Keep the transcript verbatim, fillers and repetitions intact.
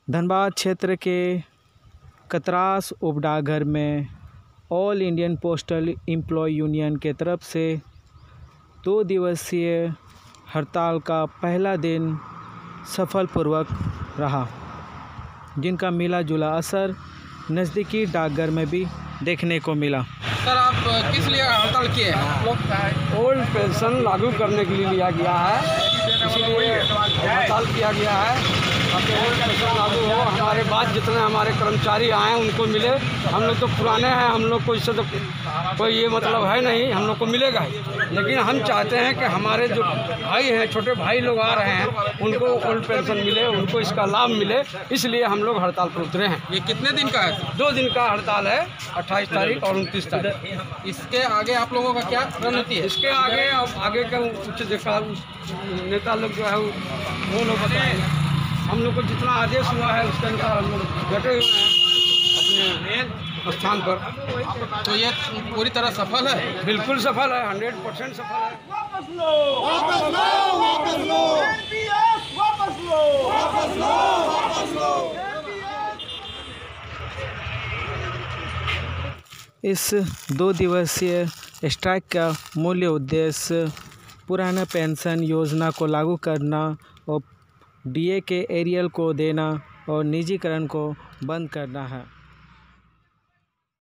धनबाद क्षेत्र के कतरास उपडाकघर में all Indian postal employ union के तरफ से दो दिवसीय हड़ताल का पहला दिन सफलपूर्वक रहा, जिनका मिला जुला असर नज़दीकी डाकघर में भी देखने को मिला। सर, आप किस लिए हड़ताल किए हैं? आप लोग ओल्ड पेंशन लागू करने के लिए लिया गया है, इसीलिए हड़ताल किया गया है ताकि ओल्ड पेंशन लागू हो। हमारे बाद जितने हमारे कर्मचारी आए उनको मिले। हम लोग तो पुराने हैं, हम लोग को इससे तो कोई ये मतलब है नहीं, हम लोग को मिलेगा ही। लेकिन हम चाहते हैं कि हमारे जो भाई हैं, छोटे भाई लोग आ रहे हैं, उनको ओल्ड पेंशन मिले, उनको इसका लाभ मिले, इसलिए हम लोग हड़ताल पर उतरे हैं। ये कितने दिन का है? दो दिन का हड़ताल है, अट्ठाईस तारीख और उनतीस तारीख। इसके आगे आप लोगों का क्या रणनीति है? इसके आगे अब आगे का उच्च देखा नेता लोग जो है वो लोग बताएंगे। हम लोग को जितना आदेश हुआ है उसके अनुसार हम लोग डटे हुए हैं अपने स्थान पर। तो ये पूरी तरह सफल है? बिल्कुल सफल है, हंड्रेड परसेंट सफल है। वापस लो, वापस लो, वापस लो, एनपीएस वापस लो, वापस लो, वापस लो। इस दो दिवसीय स्ट्राइक का मूल्य उद्देश्य पुराना पेंशन योजना को लागू करना और डीए के एरियल को देना और निजीकरण को बंद करना है।